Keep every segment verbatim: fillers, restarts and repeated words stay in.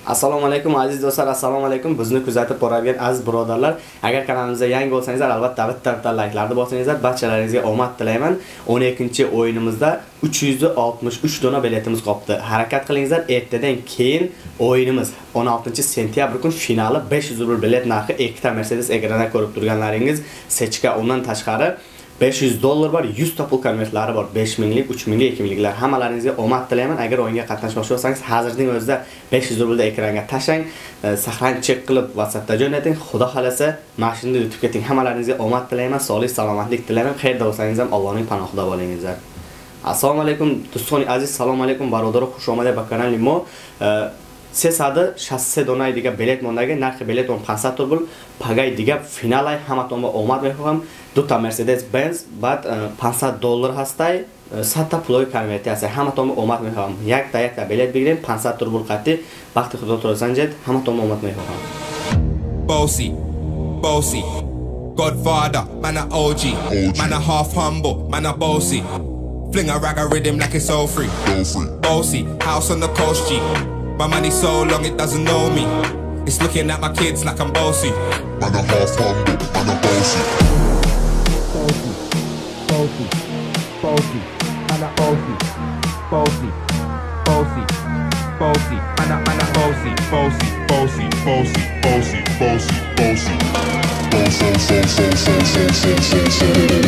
Assalomu alaykum aziz do'stlar, assalomu alaykum. Bizni kuzatib boradigan aziz birodarlar, agar kanalimizga yangi bo'lsangizlar, albatta bitta bitta like'larni bosingizlar. Barchalaringizga omad tilayman. o'n ikkinchi o'yinimizda uch yuz oltmish uch dona biletimiz qoldi. Harakat qilingizlar. Ertadan keyin o'yinimiz o'n oltinchi sentyabr kun finali besh yuz rubl bilet narxi ikkita Mercdes ekranda ko'rib turganlaringiz sechka. Undan tashqari besh yuz dollar bor, yuz ta pul konvertlari bor. besh minglik, uch minglik, ikki mingliklar. Hammalaringizga omad tilayman. Agar o'yinga qatnashmoqchi bo'lsangiz, hozirning o'zida besh yuz rublni ekranga tashlang, sahran chek qilib Whatsappda jo'nating. Xudo xolasa, mashinani yutib keting. Hammalaringizga omad tilayman, sog'lik, salomatlik tilayman. Qayerda bo'lsangiz ham Allohning panohida bo'lingizlar. Assalomu alaykum do'stoni aziz, assalomu alaykum barodar, xush omaded ba kanali mo. سیصد و شصت و سه دانه دیگه بلیت مونده. نرخ بلیت اون پانصد تا بود. پگای دیگه فینال های همتون با اومد میخوام. دو تا مرسدس بنز بعد پانصد دلار هستای. صد تا پولای کنورتی هست. همتون با اومد میخوام. یک تا یک تا بلیت بگیریم. پانصد تا روبل قطعی. وقتی خودت رو زنجید همتون با اومد میخوام. Bossy, bossy, Godfather, man a O G, man a half humble, man a bossy. Fling a rag a rhythm like it's all free. Bossy, house on the coast G. My money so long it doesn't know me. It's looking at my kids like I'm bossy. Man a half humble, man a bossy. Bossy, bossy, bossy, man a bossy, bossy, bossy, bossy, man a man a bossy, bossy, bossy, bossy, bossy, bossy, bossy. Bossy, bossy, bossy, bossy, bossy.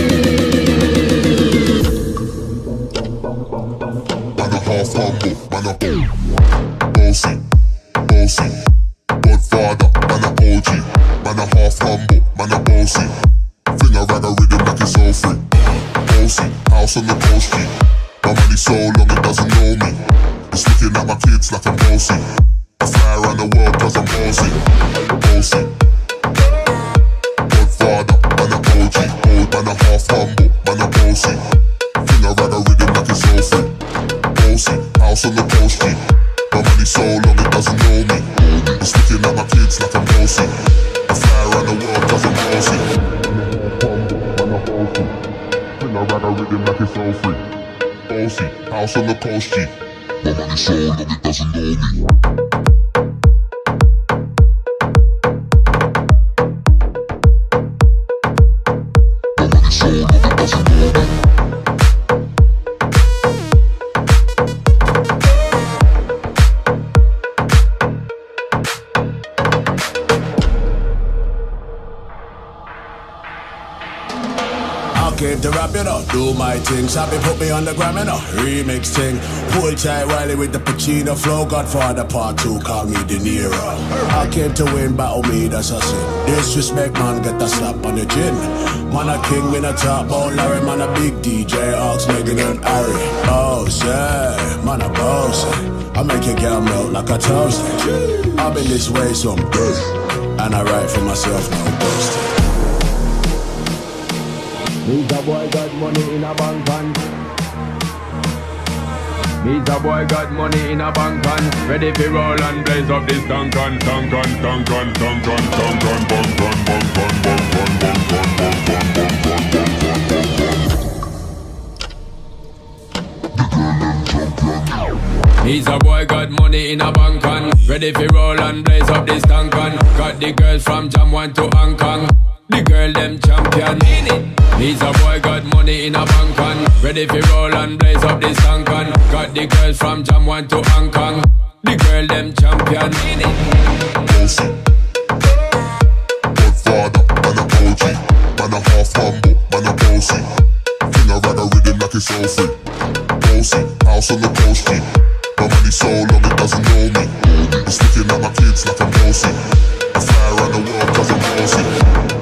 Man a half humble, man a bossy, bossy, Godfather, man a O G, man a half humble, man a bossy. Fling a rag a rhythm like it's all free. Bossy, house on the coast G. My money so long it doesn't know me. It's looking at my kids like I'm bossy. I fly around the world cause I'm bossy. Bossy, Godfather, man a O G, old man a half humble, man a bossy. Fling a rag a rhythm like it's all free. Bossy, house on the coast G. My money so long it doesn't know me. It's looking at my kids like I'm bossy. I fly around the world cause I'm bossy. Bring a rag a rhythm like it's all free. Bossy, house on the coast G. My money so long it doesn't know me. My money so long it doesn't know me. Came to rap it up, do my thing. Sabi put me on the gram and a remix thing. Pull tight Wiley with the Pacino flow. Godfather part two, call me De Niro. I came to win, battle me, that's a sin. Disrespect, man, get a slap on the chin. Man a king, me a top about Larry. Man a big D J, Ox, Megan and Harry. Oh, yeah, man a boss. I make your girl melt like a toast. I've been this way someday, and I write for myself, no boasting. Me's a boy got money in a bank and Me's a boy got money in a bank and ready for roll and blaze up this tank and tank and tank and tank and tank and bang bang bang bang bang bang bang bang bang bang bang bang. He's a boy got money in a bank and ready for roll and blaze up this tank and got the girls from Jam one to Hong Kong. The girl them champion. He's a boy got money in a bank and ready for roll and blaze up this tank and got the girls from Jam one to Hong Kong. The girl them champion. Bossy, Godfather, man a O G, man a half humble, man a bossy. Fling a rag a rhythm like it's all free. Bossy, house on the coast G. My money so long it doesn't know me. It's looking at my kids like I'm bossy. I fly around the world cause I'm bossy.